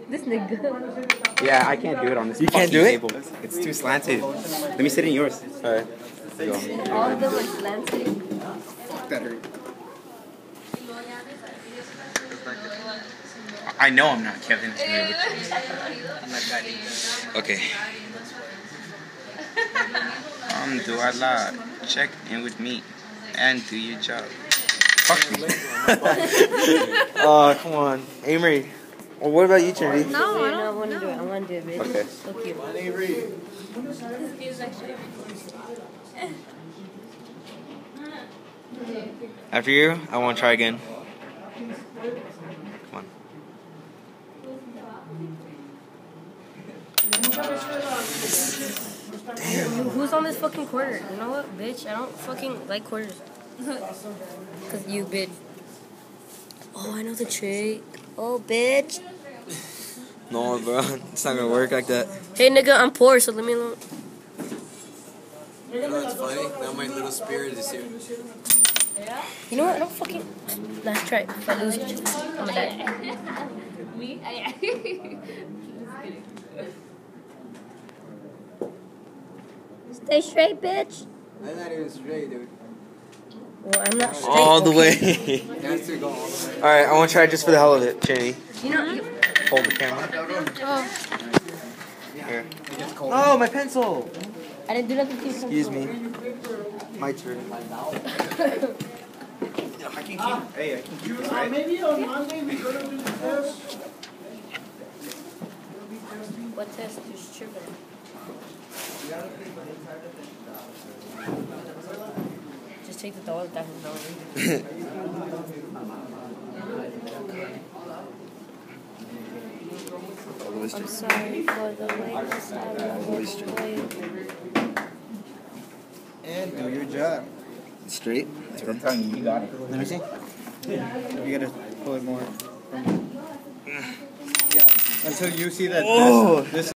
This nigga. Yeah, I can't do it on this. You can't do it? table. It's too slanted. Let me sit in yours. Alright. All of them are slanted. Fuck that hurt. I know I'm not Kevin. Okay. Duala, check in with me and do your job. Fuck me. Oh, come on. Amory. Well, what about you, Trinity? No, I don't want to do it. I want to do it, bitch. Okay. So cute. After you, I want to try again. Come on. Who's on this fucking quarter? You know what, bitch? I don't fucking like quarters. Cause you, bitch. Oh, I know the trick. Oh, bitch. No, bro. It's not gonna work like that. Hey, nigga, I'm poor, so let me alone. You know what's funny? Now my little spirit is here. You know what? I don't fucking. Let's try it. If I lose it, I'm gonna die. Me? Stay straight, bitch. I'm not even straight, dude. Well, I'm not straight. All the okay. way. Alright, I want to try just for the hell of it, Trinity. You know. Hold the camera. Oh, Here. Oh, my pencil! I didn't do nothing to you. Excuse me. My turn. I can keep. Hey, I can keep this, right? Maybe on Monday we're gonna do the test. What test? Just tripping. Just take the dollar that was I'm sorry for the lateness. I love you. And do your job. Straight? I'm telling you, you got it. Let me see. You gotta pull it more. Yeah. Until you see that this